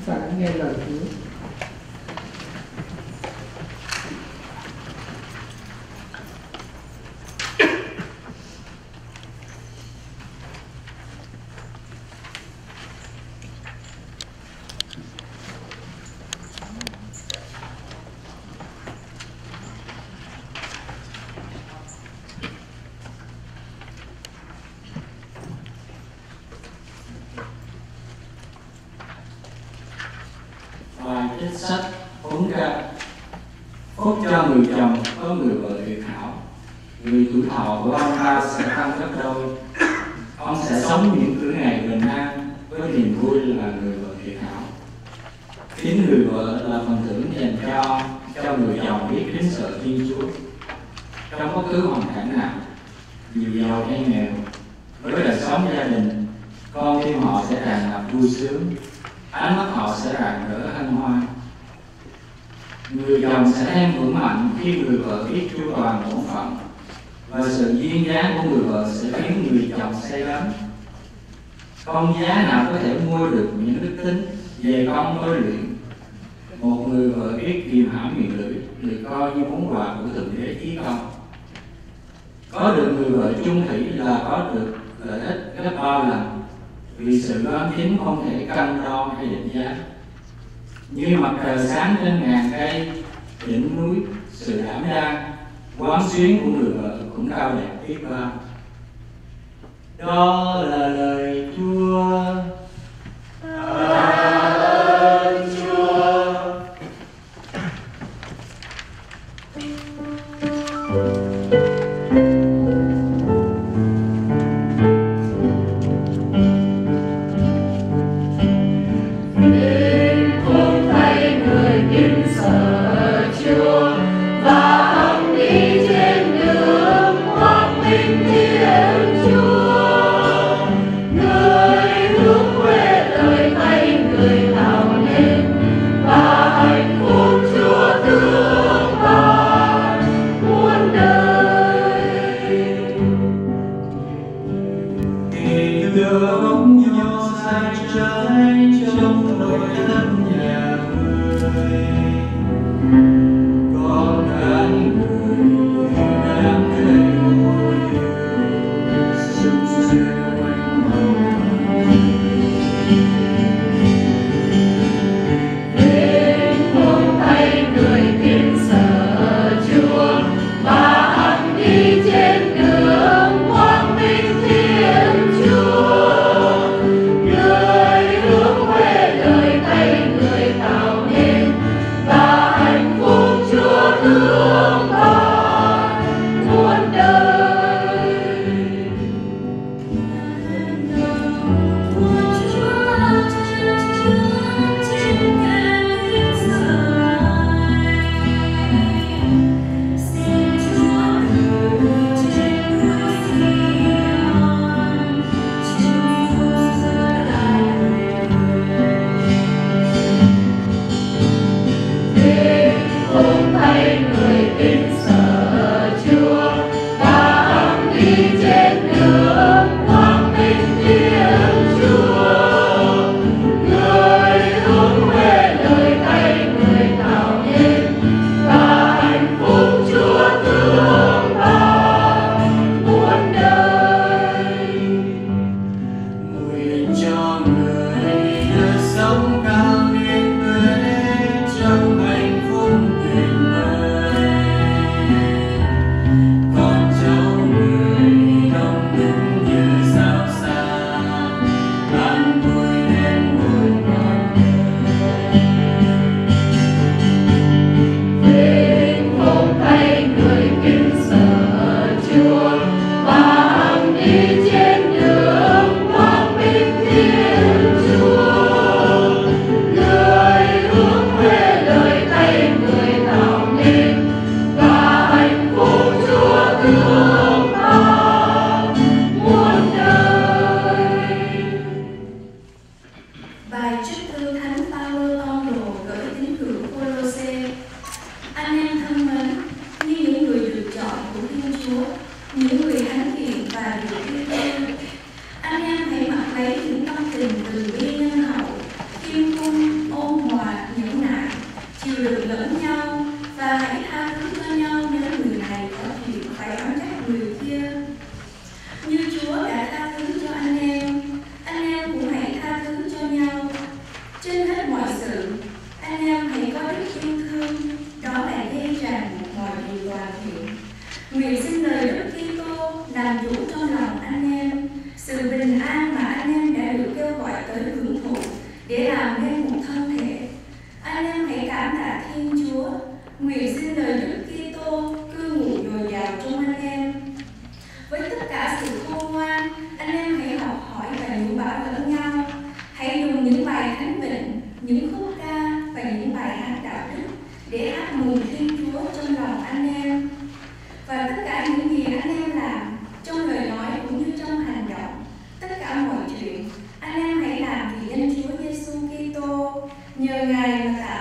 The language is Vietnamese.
ta hãy nghe lời Chúa. Trích sách Huấn Ca. Phúc cho người chồng có người vợ tuyệt hảo, người tuổi thọ của ông ta sẽ tăng gấp đôi. Ông sẽ sống những cửa ngày bình an với niềm vui là người vợ tuyệt hảo. Kính người vợ là phần thưởng dành cho người chồng biết kính sợ Thiên Chúa. Trong bất cứ hoàn cảnh nào, dù giàu hay nghèo, với đời sống gia đình, con tim họ sẽ tràn ngập vui sướng, ánh mắt họ sẽ rạng rỡ hân hoan. Người chồng sẽ thêm vững mạnh khi người vợ biết chu toàn bổn phận, và sự duyên dáng của người vợ sẽ khiến người chồng say đắm. Không giá nào có thể mua được những đức tính về công tôi luyện. Một người vợ biết kiềm hãm miệng lưỡi được coi như món quà của Thượng Đế Chí Công. Có được người vợ chung thủy là có được lợi ích gấp bao lần, vì sự đoan chính không thể cân đo hay định giá. Như mặt trời sáng trên ngàn cây, đỉnh núi, sự đảm đang, quán xuyến của người vợ cũng cao đẹp biết bao. Đó là lời Chúa. Ơn Chúa. Anh em hãy mặc lấy những tâm tình từ bi nhân hậu, khiêm chung, ôn hòa, nhẫn nại, chịu đựng lẫn nhau, và hãy tha thứ cho nhau nếu người này có chuyện phải oán trách người kia. Như Chúa đã tha thứ cho anh em cũng hãy tha thứ cho nhau. Trên hết mọi sự, anh em hãy có đức yêu thương, đó là dây ràng mọi điều hoàn thiện. Nguyện xin lời Đức Kitô làm chủ trong lòng anh em sự bình an mà anh em đã được kêu gọi tới hưởng thụ để làm nên một thân thể. Anh em hãy cảm tạ Thiên Chúa. Nguyện xin lời Đức Kitô cư ngụ dồi dào trong anh em. Với tất cả sự khôn ngoan, anh em hãy học hỏi và nhủ bảo lẫn nhau. Hãy dùng những bài thánh vịnh, những khúc ca và những bài hát đạo đức để hát mừng Thiên Chúa trong lòng anh em. Và tất cả những gì anh em làm, trong lời nói cũng như trong hành động, tất cả mọi chuyện, anh em hãy làm vì danh Chúa Giêsu Kitô. Nhờ Ngài mà tạ